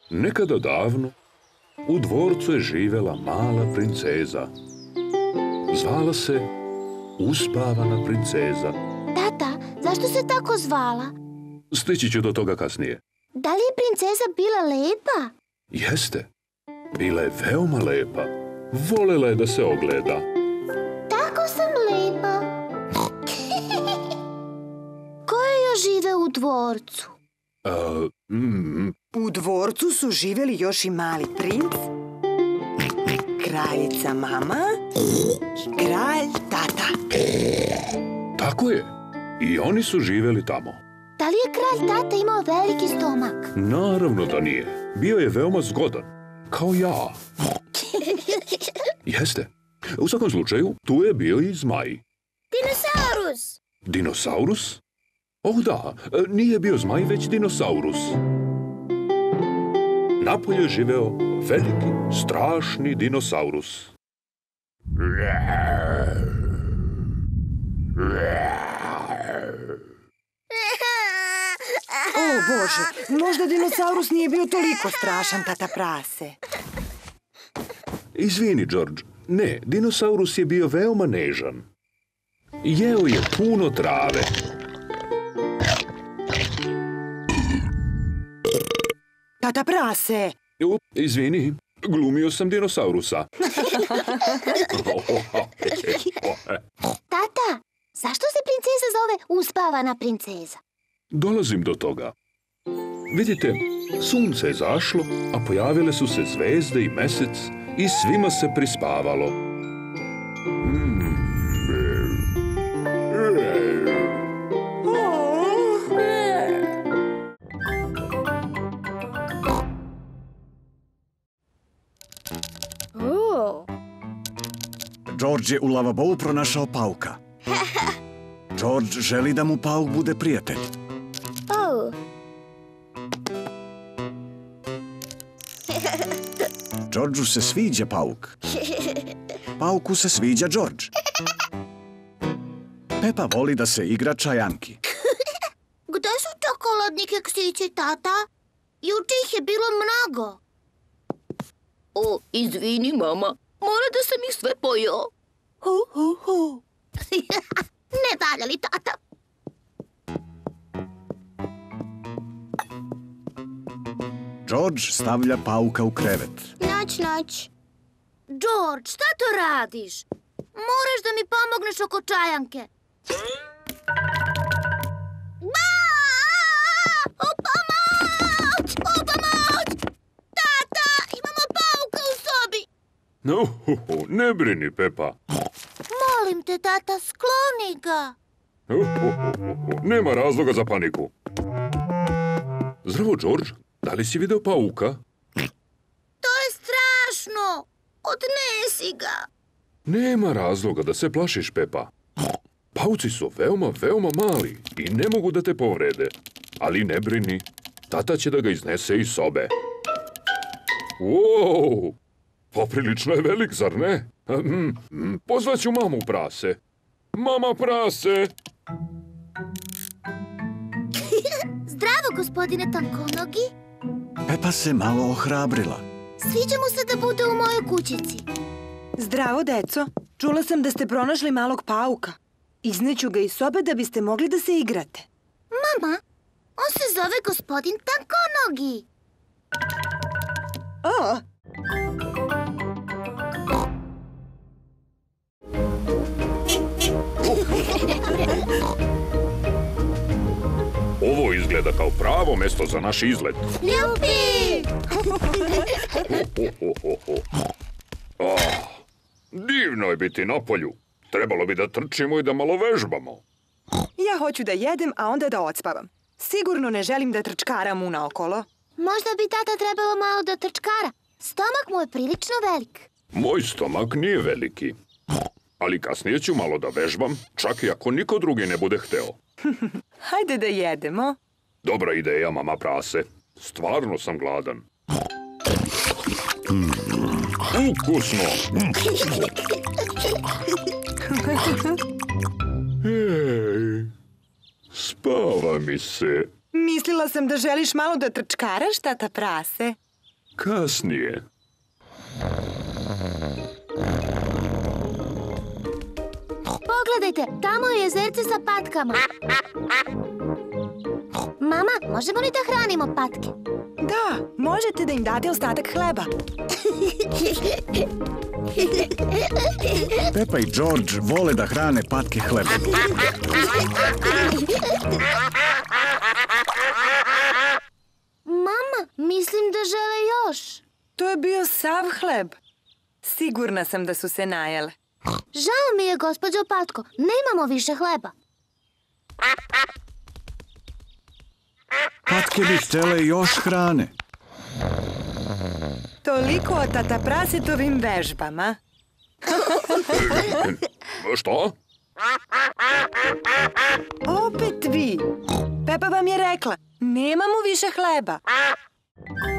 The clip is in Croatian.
Nekada davno u dvorcu je živjela mala princeza. Zvala se Uspavana princeza. Tata, zašto se tako zvala? Stići ću do toga kasnije. Da li je princeza bila lepa? Jeste. Bila je veoma lepa. Volela je da se ogleda. Tako sam lepa. Ko je još žive u dvorcu? U dvorcu su živjeli još i mali princ, kraljica mama i kralj tata. Tako je. I oni su živjeli tamo. Da li je kralj tata imao veliki stomak? Naravno da nije. Bio je veoma zgodan. Kao ja. Jeste. U svakom slučaju, tu je bio i zmaj. Dinosaurus! Dinosaurus? Oh da, nije bio zmaj, već dinosaurus. Napolje je živeo veliki, strašni dinosaurus. O Bože, možda dinosaurus nije bio toliko strašan, tata prase. Izvini, George. Ne, dinosaurus je bio veoma nežan. Jeo je puno trave. Tata prase! Izvini, glumio sam dinosaurusa. Tata, zašto se princeza zove Uspavana princeza? Dolazim do toga. Vidite, sunce je zašlo, a pojavile su se zvezde i mesec i svima se prispavalo. George je u lavabou pronašao pauka. George želi da mu pauk bude prijatelj. Georgeu se sviđa pauk. Pauku se sviđa George. Pepa voli da se igra čajanki. Gde su čokoladni keksići, tata? Juče ih je bilo mnogo. O, izvini, mama. Mora da sam ih sve pojeo. Ne valja li, tata? George stavlja pauka u krevet. Noć. George, šta to radiš? Moraš da mi pomogneš oko čajanke. Pomoć! Tata, imamo pauka u sobi. Ne brini, Pepa. Molim te, tata, skloni ga. Nema razloga za paniku. Zdravo, George. Da li si video pauka? To je strašno. Odnesi ga. Nema razloga da se plašiš, Pepa. Pauci su veoma mali i ne mogu da te povrede. Ali ne brini, tata će da ga iznese iz sobe. Wow! Poprilično je velik, zar ne? Pozvaću mamu prase. Mama prase! Zdravo, gospodine Tankonogi. Pepa se malo ohrabrila. Sviđa mu se da bude u mojoj kućici. Zdravo, deco. Čula sam da ste pronašli malog pauka. Izneću ga iz sobe da biste mogli da se igrate. Mama, on se zove gospodin Tankonogi. O! Ovo izgleda kao pravo mesto za naš izlet. Ljubi! Divno je biti na polju. Trebalo bi da trčimo i da malo vežbamo. Ja hoću da jedem, a onda da odspavam. Sigurno ne želim da trčkaram unaokolo. Možda bi tata trebalo malo da trčkara. Stomak mu je prilično velik. Moj stomak nije veliki. Ali kasnije ću malo da vežbam, čak i ako niko drugi ne bude hteo. Hajde da jedemo. Dobra ideja, mama prase. Stvarno sam gladan. Ukusno! Hej, spava mi se. Mislila sam da želiš malo da trčkaraš, tata prase. Kasnije. Pogledajte, tamo je jezerce sa patkama. Mama, možemo li da hranimo patke? Da, možete da im date ostatak hleba. Pepa i George vole da hrane patke hlebom. Mama, mislim da žele još. To je bio sav hleb. Sigurna sam da su se najele. Žao mi je, gospođo Patko, nemamo više hleba. Patke bi htjele još hrane. Toliko o tata prasetovim vežbama. Što? Opet vi. Pepa vam je rekla, nemamo više hleba.